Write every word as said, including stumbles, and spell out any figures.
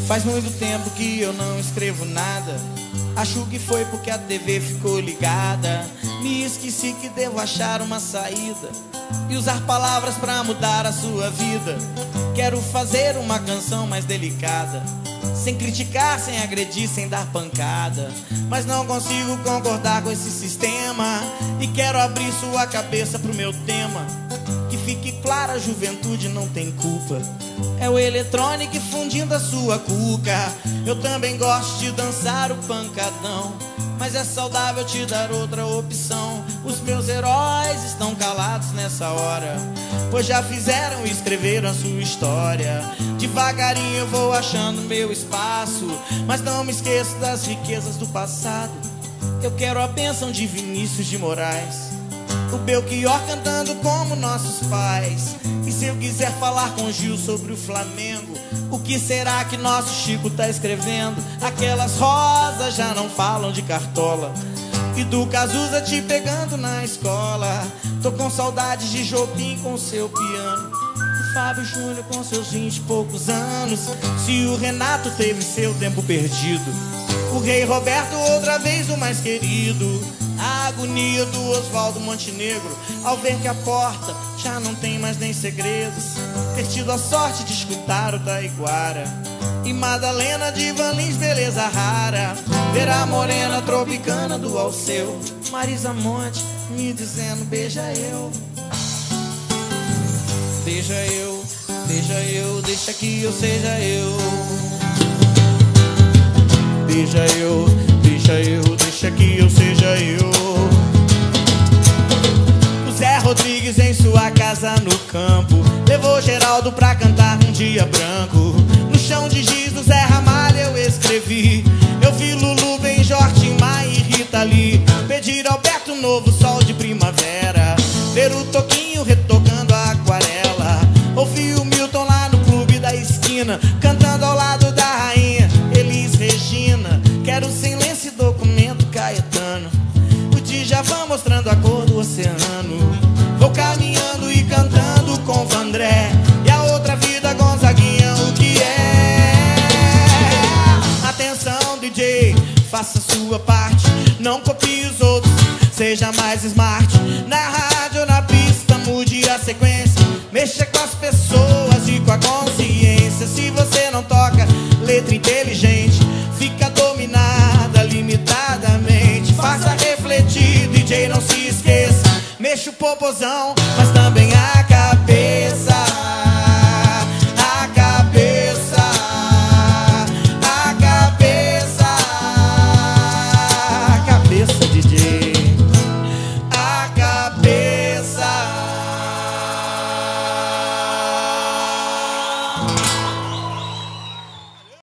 Faz muito tempo que eu não escrevo nada. Acho que foi porque a T V ficou ligada. Me esqueci que devo achar uma saída e usar palavras pra mudar a sua vida. Quero fazer uma canção mais delicada, sem criticar, sem agredir, sem dar pancada. Mas não consigo concordar com esse sistema e quero abrir sua cabeça pro meu tema. Que fique claro, a juventude não tem culpa. É o eletrônico fundindo a sua cuca. Eu também gosto de dançar o pancadão, mas é saudável te dar outra opção. Os meus heróis estão calados nessa hora, pois já fizeram e escreveram a sua história. Devagarinho eu vou achando meu espaço, mas não me esqueço das riquezas do passado. Eu quero a bênção de Vinícius de Moraes, o Belchior cantando como nossos pais. E se eu quiser falar com Gil sobre o Flamengo, o que será que nosso Chico tá escrevendo? Aquelas rosas já não falam de Cartola e do Cazuza te pegando na escola. Tô com saudades de Jobim com seu piano, do Fábio Júnior com seus vinte e poucos anos. Se o Renato teve seu tempo perdido, o Rei Roberto outra vez o mais querido. A agonia do Oswaldo Montenegro ao ver que a porta já não tem mais nem segredos. Ter tido a sorte de escutar o Taiguara e Madalena de Van Lins, beleza rara. Ver a morena tropicana do Alceu, Marisa Monte me dizendo beija eu. Beija eu, beija eu, deixa que eu seja eu. Beija eu, beija eu, deixa que eu seja eu. O Zé Rodrigues em sua casa no campo levou Geraldo pra cantar um dia branco. No chão de giz do Zé Ramalho eu escrevi. Eu vi Lulu, Benjor, Tim Maia e Rita Lee pedir Alberto Novo, sol de primavera. Ver o Toquinho retocando a aquarela. Ouvi o Milton lá no clube da esquina cantando ao lado da rainha Elis Regina. Quero sem lenço e documento Caetano, o Djavan mostrando a cor do oceano. Vou caminhando e cantando com Vandré e a outra vida Gonzaguinha, o que é? Atenção D J, faça sua parte, não copie os outros, seja mais smart. Na rádio ou na pista mude a sequência, mexa com as pessoas e com a consciência. Se você não toca letra inteligente, fica dominada limitadamente. Faça refletir, D J, não se esqueça. Mexa o popozão, mas